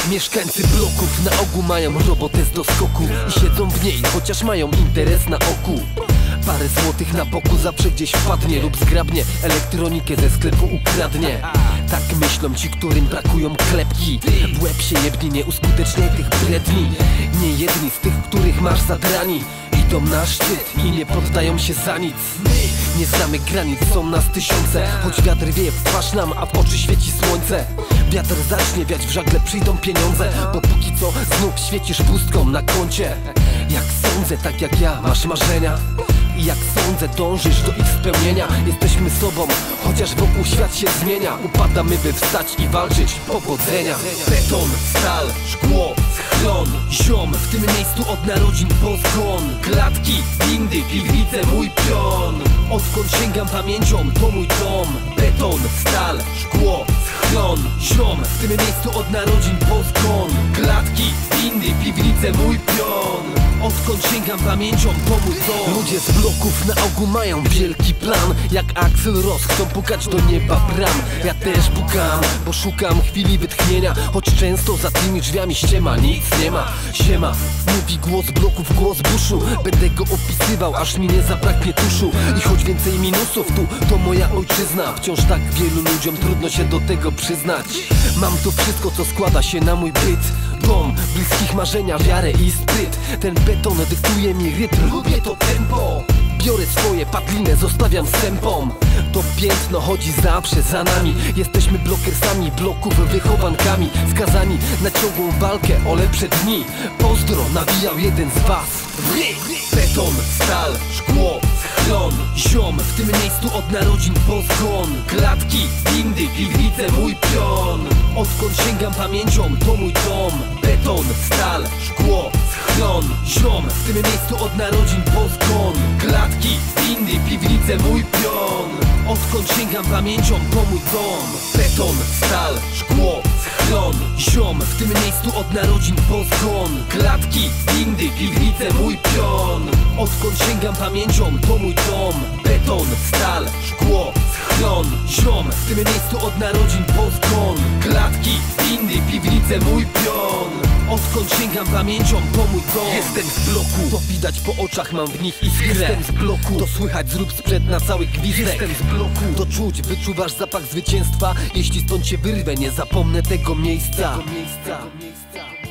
Mieszkańcy bloków na ogół mają robotę z doskoku i siedzą w niej, chociaż mają interes na oku. Parę złotych na boku zawsze gdzieś wpadnie lub zgrabnie elektronikę ze sklepu ukradnie. Tak myślą ci, którym brakują klepki. W łeb się jebni, nie uskuteczniaj tych bredni. Nie jedni z tych, których masz zadrani, idą na szczyt i nie poddają się za nic. Nie znamy granic, są nas tysiące, choć wiatr wieje w twarz nam, a w oczy świeci słońce. Wiatr zacznie wiać, w żagle przyjdą pieniądze, bo póki co znów świecisz pustką na koncie. Jak sądzę, tak jak ja, masz marzenia i jak sądzę, dążysz do ich spełnienia. Jesteśmy sobą, chociaż wokół świat się zmienia. Upadamy, by wstać i walczyć, powodzenia. Beton, stal, szkło, schron, ziom, w tym miejscu od narodzin po zgon. Klatki, windy, piwnice, mój pion. Odkąd sięgam pamięcią, to mój dom. Beton, stal, szkło, schron, ziom, w tym miejscu od narodzin po zgon. Klatki, windy, piwnice, mój pion. Odkąd sięgam pamięcią, to mój dom. Ludzie z bloków na ogół mają wielki plan. Jak Axl Rose chcą pukać do nieba bram. Ja też pukam, bo szukam chwili wytchnienia, choć często za tymi drzwiami ściema, nic nie ma. Siema, mówi głos bloków, głos buszu. Będę go opisywał, aż mi nie zabraknie tuszu. I choć więcej minusów tu, to moja ojczyzna. Wciąż tak wielu ludziom trudno się do tego przyznać. Mam to wszystko, co składa się na mój byt. Dom, bliskich marzenia, wiarę i spryt. Ten beton dyktuje mi rytm, lubię to tempo. Biorę swoje padlinę, zostawiam sępom. To piętno chodzi zawsze za nami. Jesteśmy blokersami bloków, wychowankami. Skazani na ciągłą walkę o lepsze dni. Pozdro nawijał jeden z was. Beton, stal, szkło, schron, ziom, w tym miejscu od narodzin po zgon. Klatki, windy, piwnice, mój pion. Odkąd sięgam pamięcią, to mój dom. Beton, stal, szkło, schron, ziom, w tym miejscu od narodzin po zgon. Klatki, windy, piwnice, mój pion. Odkąd sięgam pamięcią, to mój dom. Beton, stal, szkło, schron, ziom, w tym miejscu od narodzin po zgon. Klatki, windy, piwnice, mój pion. Odkąd sięgam pamięcią, to mój dom. Beton, stal, szkło, schron, ziom, w tym miejscu od narodzin po zgon. Klatki, windy, piwnice, mój pion. Odkąd sięgam pamięcią, to mój dom. Jestem z bloku, to widać po oczach, mam w nich iskrę. Jestem z bloku, to słychać zrób sprzęt na cały gwizdek. Jestem z bloku, to czuć, wyczuwasz zapach zwycięstwa. Jeśli stąd się wyrwę, nie zapomnę tego miejsca.